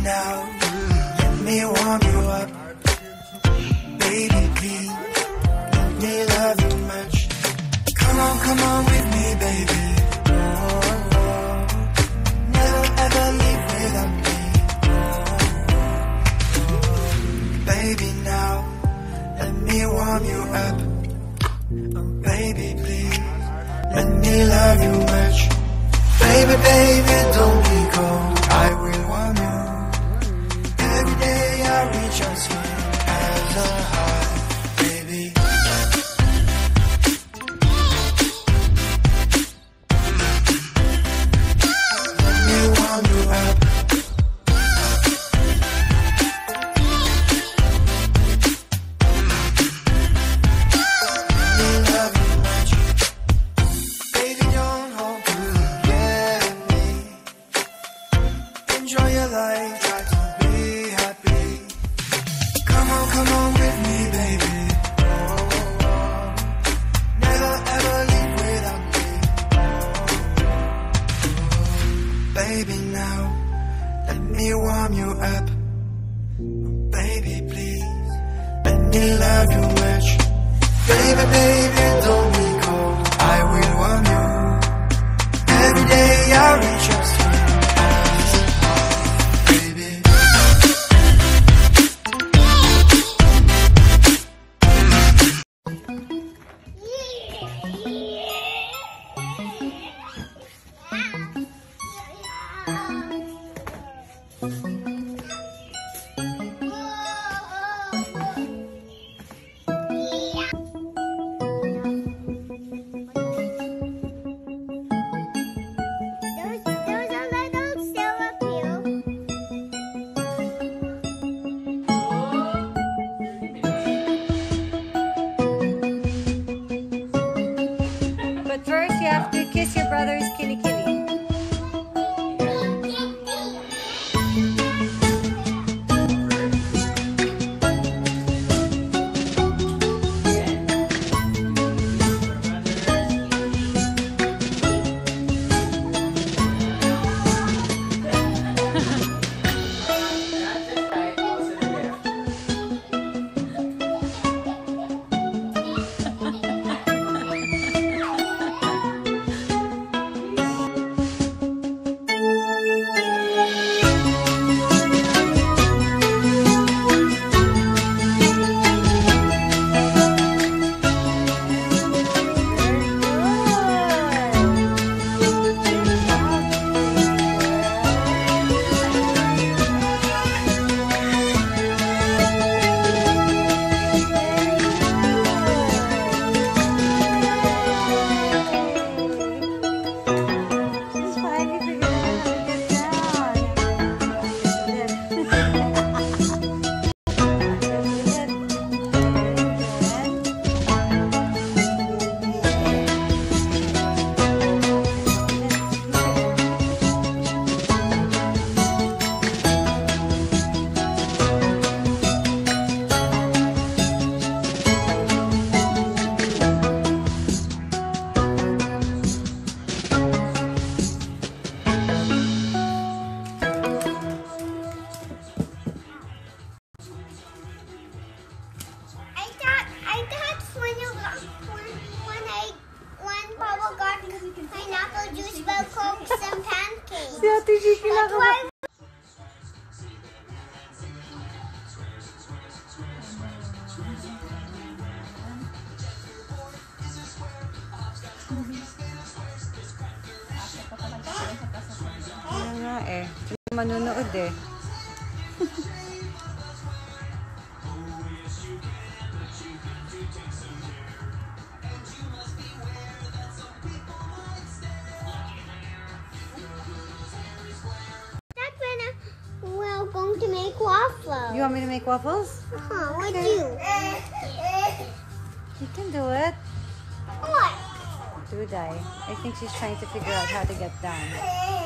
now, let me warm you up. Baby, please, let me love you much. Come on with me, baby. Oh, never ever leave without me. Baby, now, let me warm you up. Baby, please, let me love you much. Baby, baby, don't be cold. I will warm you. Every day I reach out to you as a high, baby. Let me warm you up. Let me love you much. Baby, don't hold back. Enjoy your life, try to be happy. Come on with me, baby. Oh, never ever leave without me. Baby, now, let me warm you up. Baby, please, let me love you much. Baby, baby, don't be cold. I will warm you. Every day I reach out to you. But first, you have to kiss your brother's kitty kitty. Pineapple juice, milk, Coke, some pancakes. Si Ate Gigi Why? Ano nga eh. Sino manunood eh. We're going to make waffles. You want me to make waffles? With you. You can do it. What? Do I think she's trying to figure out how to get down.